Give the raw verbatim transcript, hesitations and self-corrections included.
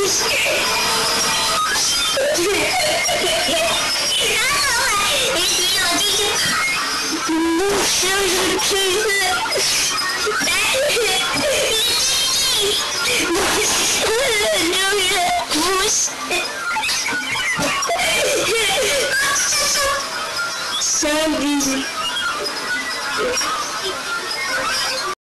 然后呢，也挺有劲。不是，是